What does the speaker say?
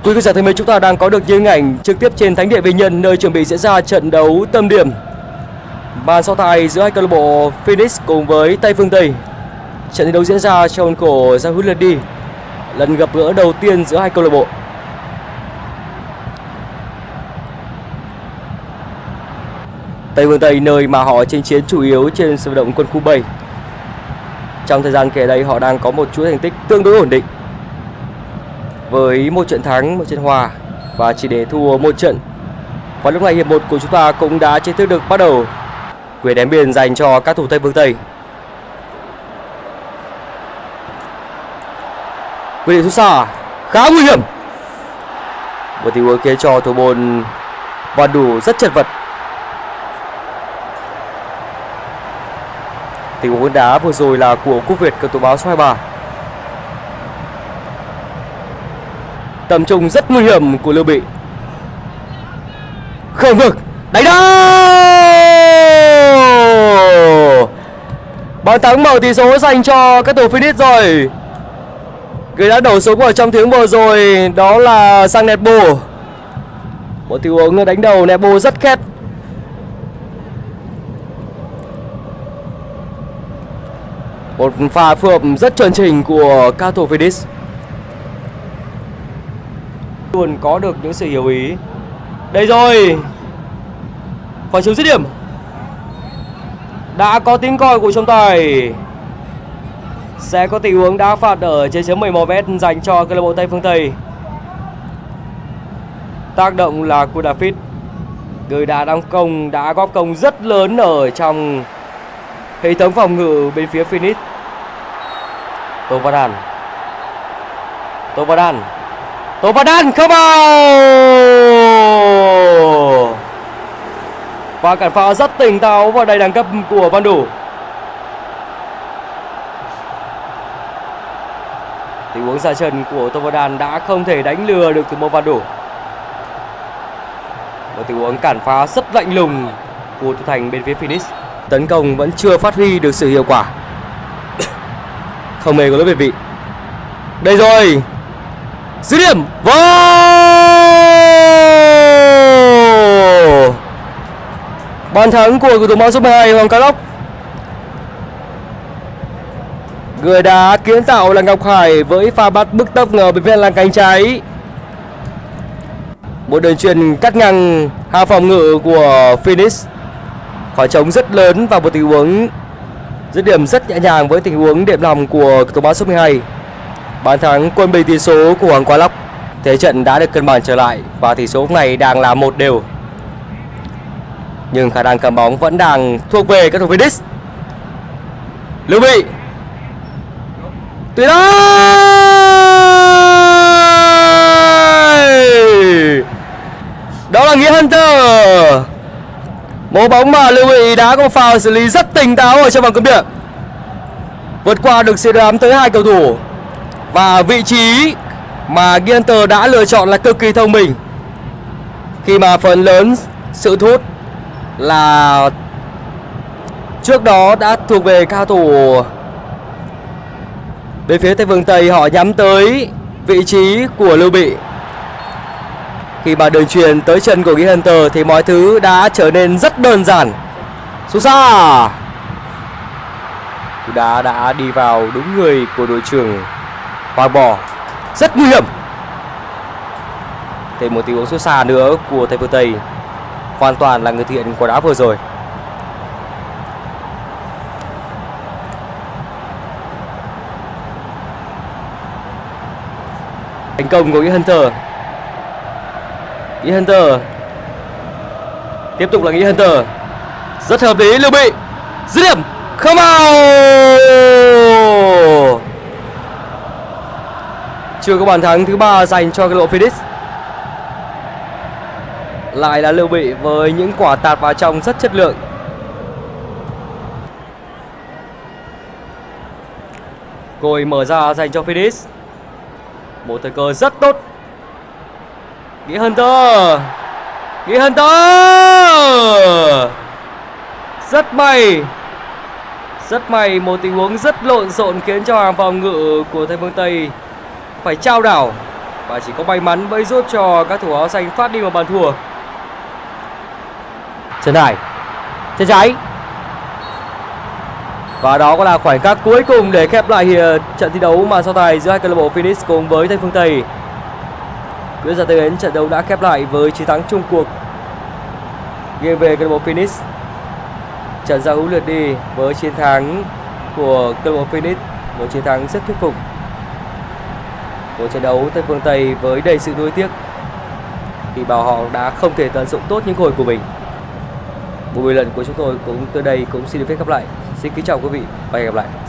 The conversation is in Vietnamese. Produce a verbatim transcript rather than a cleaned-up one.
Quý khán giả thân mến, chúng ta đang có được những hình ảnh trực tiếp trên Thánh địa Vinh Nhân, nơi chuẩn bị diễn ra trận đấu tâm điểm màn so tài giữa hai câu lạc bộ Phoenix cùng với Tây Phương Tây. Trận thi đấu diễn ra trong khuôn khổ giải huấn luyện đi, lần gặp gỡ đầu tiên giữa hai câu lạc bộ. Tây Phương Tây, nơi mà họ chinh chiến chủ yếu trên sân vận động Quân khu bảy. Trong thời gian kể đây, họ đang có một chuỗi thành tích tương đối ổn định, với một trận thắng, một trận hòa và chỉ để thua một trận. Và lúc này hiệp một của chúng ta cũng đã chính thức được bắt đầu. Quyền ném biên dành cho các thủ Tây Phương Tây. Quyền điện xuất xa khá nguy hiểm. Một tình huống khiến cho thủ môn Văn Đủ rất chật vật. Tình huống đá vừa rồi là của Quốc Việt, cầu thủ áo số hai mươi ba. Tầm trung rất nguy hiểm của Lưu Bị. Không ngực đánh đâu. Bàn thắng mở tỷ số dành cho các thủ Phoenix rồi. Người đã đổ súng ở trong tiếng vừa rồi đó là sang Netbo. Một tình huống đánh đầu Netbo rất khét. Một pha phối hợp rất chuẩn chỉnh của các thủ Phoenix. Luôn có được những sự hiểu ý. Đây rồi, khỏi chấm dứt điểm. Đã có tiếng còi của trọng tài. Sẽ có tình huống đá phạt ở trên chấm mười một mét dành cho câu lạc bộ Tây Phương Tây. Tác động là của David, người đã đóng công, đã góp công rất lớn ở trong hệ thống phòng ngự bên phía Phoenix. Tô Văn Đàn, Tô Văn Đàn, Tô Văn Đàn không vào. Và cản phá rất tỉnh táo và đầy đẳng cấp của Văn Đủ. Tình huống ra chân của Tô Văn Đàn đã không thể đánh lừa được thủ môn Văn Đủ. Một tình huống cản phá rất lạnh lùng của thủ thành bên phía Phoenix. Tấn công vẫn chưa phát huy được sự hiệu quả. Không hề có lỗi về vị. Đây rồi, dứt điểm. Wow! Bàn thắng của cầu thủ áo số mười hai Hoàng Cá Lóc. Người đã kiến tạo là Ngọc Hải với pha bắt bức tốc ở bên phía làng cánh trái. Một đường chuyền cắt ngang hàng phòng ngự của Phoenix. Khoảng trống rất lớn và một tình huống dứt điểm rất nhẹ nhàng với tình huống điểm lòng của cầu thủ áo số mười hai. Bàn thắng quân bình tỷ số của Hoàng Cá Lóc. Thế trận đã được cân bằng trở lại và tỷ số này đang là một đều. Nhưng khả năng cầm bóng vẫn đang thuộc về các thủ Phoenix. Lưu Bị, tuyệt vời. Đó là Nghĩa Hunter. Một bóng mà Lưu Bị đã có pha xử lý rất tỉnh táo ở trong vòng cấm địa, vượt qua được sự đám tới hai cầu thủ. Và vị trí mà Nghĩa Hunter đã lựa chọn là cực kỳ thông minh, khi mà phần lớn sự thu hút là trước đó đã thuộc về cao thủ bên phía Tây Phương Tây. Họ nhắm tới vị trí của Lưu Bị. Khi mà đường truyền tới chân của Nghĩa Hunter thì mọi thứ đã trở nên rất đơn giản. Sút xa, cú đá đã đi vào đúng người của đội trưởng Hoàng Bò, rất nguy hiểm. Thêm một tình huống sút xa nữa của Tây Phương Tây, hoàn toàn là người thực hiện quả đá vừa rồi. Thành công của Nghĩa Hunter. Nghĩa Hunter, tiếp tục là Nghĩa Hunter, rất hợp lý. Lưu Bị, dứt điểm không vào. Chưa có bàn thắng thứ ba dành cho câu lạc bộ Phoenix. Lại là Lưu Bị với những quả tạt vào trong rất chất lượng. Còi mở ra dành cho Phoenix. Một thời cơ rất tốt. Nghĩa Hunter, Nghĩa Hunter rất may, rất may. Một tình huống rất lộn xộn khiến cho hàng phòng ngự của Tây Phương Tây phải trao đảo. và chỉ có may mắn mới giúp cho các thủ áo xanh phát đi một bàn thua. Trần Hải, chân trái, và đó cũng là khoảnh khắc cuối cùng để khép lại trận thi đấu mà so tài giữa hai câu lạc bộ Phoenix cùng với Thanh Phương Tây. Bây giờ tới đến trận đấu đã khép lại với chiến thắng chung cuộc nghiêng về câu lạc bộ Phoenix. Trận giao hữu lượt đi với chiến thắng của câu lạc bộ Phoenix, một chiến thắng rất thuyết phục. Một trận đấu Thanh Phương Tây với đầy sự nuối tiếc khi bảo họ đã không thể tận dụng tốt những cơ hội của mình. Buổi bình luận của chúng tôi cũng tới đây cũng xin được phép khép lại. Xin kính chào quý vị và hẹn gặp lại.